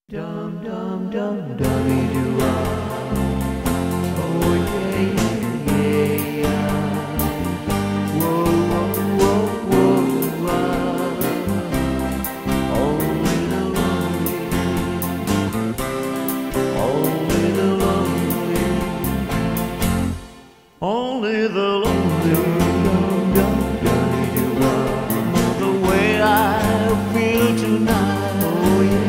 Dum dum dum dummy doo oh yeah yeah yeah. Whoa whoa whoa whoa only the lonely, only the lonely, only the lonely. Dum dum dummy doo the way I feel tonight. Oh yeah.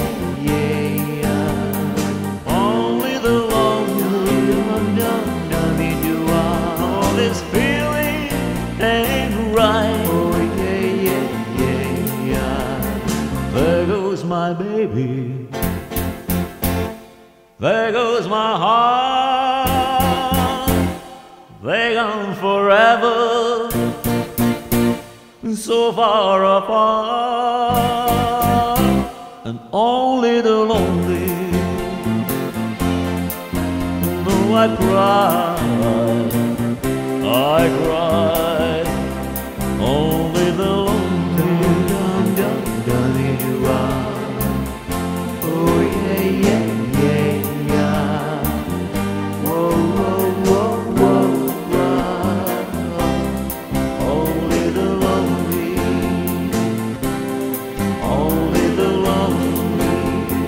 This feeling ain't right. Oh yeah, yeah, yeah, yeah. There goes my baby. There goes my heart. They're gone forever, so far apart, and only the lonely know I cry. I cried, only the lonely. Dum dum dummy doo oh yeah yeah yeah yeah. Whoa whoa whoa whoa whoa. Only the lonely, only the lonely,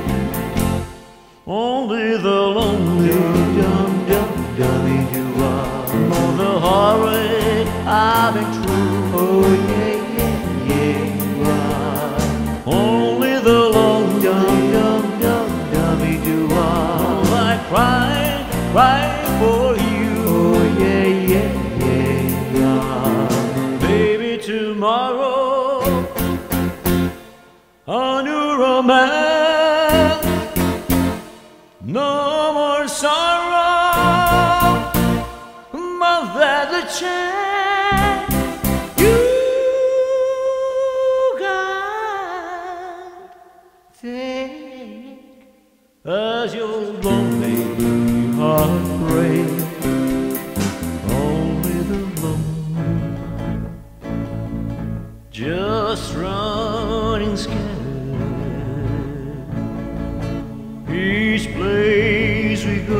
only the lonely. Dum dum dummy doo. More the heartache I've been through. Oh yeah, yeah, yeah, yeah. Only the long dum dum dum dummy doo I cry, cry for you. Oh yeah, yeah, yeah, yeah. Baby, tomorrow a new romance, no more sorrow. There's a chance you got take as your lonely heart breaks. Only the lonely, just running scared. Each place we go,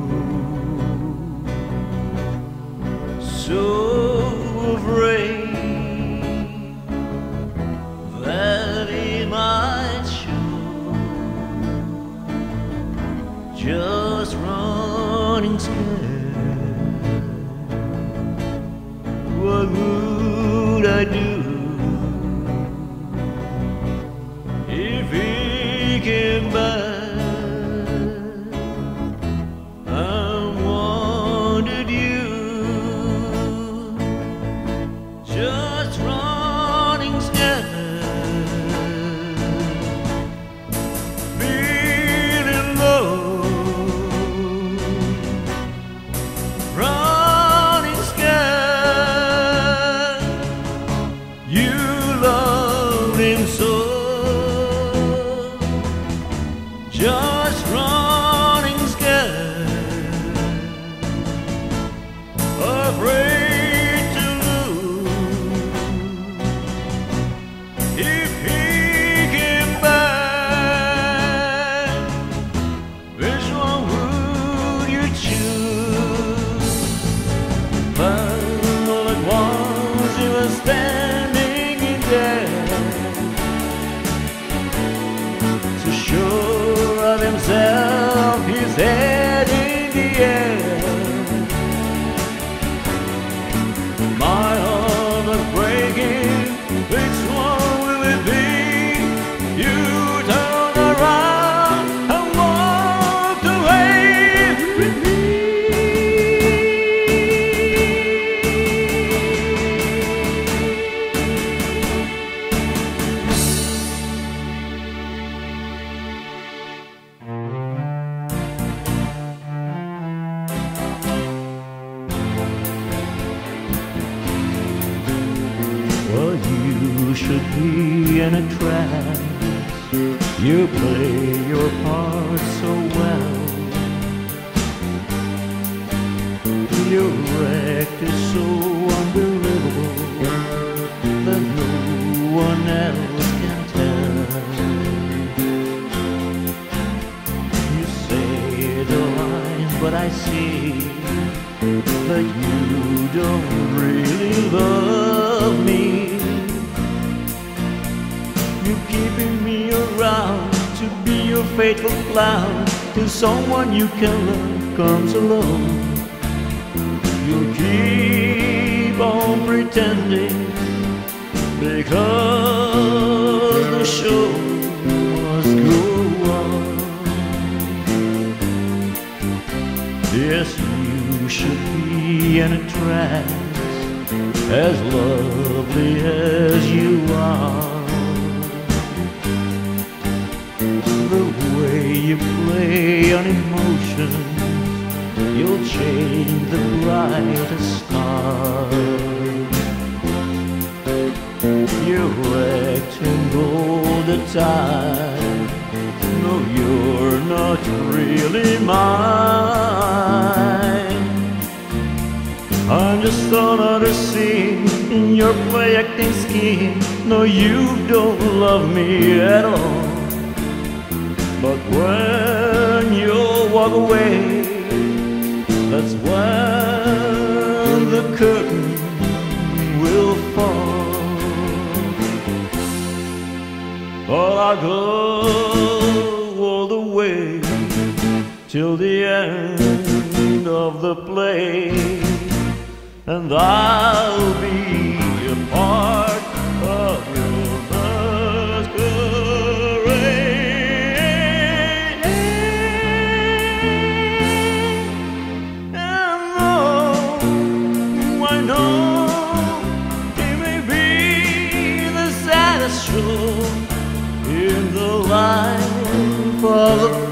so afraid that it might show. Just running scared. What would I do if he came back? Just running scared, afraid to lose. If he came back, which one would you choose? Well, at once he was standing in there, so sure of himself, his head in the air. My heart was breaking, which one will it be? You turned around and walked away with me. Well, you should be in a trance. You play your part so well. Your act is so unbelievable that no one else can tell. You're keeping me around to be your faithful clown till someone you can love comes along. You'll keep on pretending because the show must go on. Yes, you should be in a trance, as lovely as you are. The way you play on emotions, you'll change the brightest star. You act and all the time, no, you're not really mine. I'm just another scene in your play-acting scheme. No, you don't love me at all. But when you walk away, that's when the curtain will fall. But I'll go all the way till the end of the play, and I'll be a part of your masquerade. And though I know it may be the saddest show in the life of a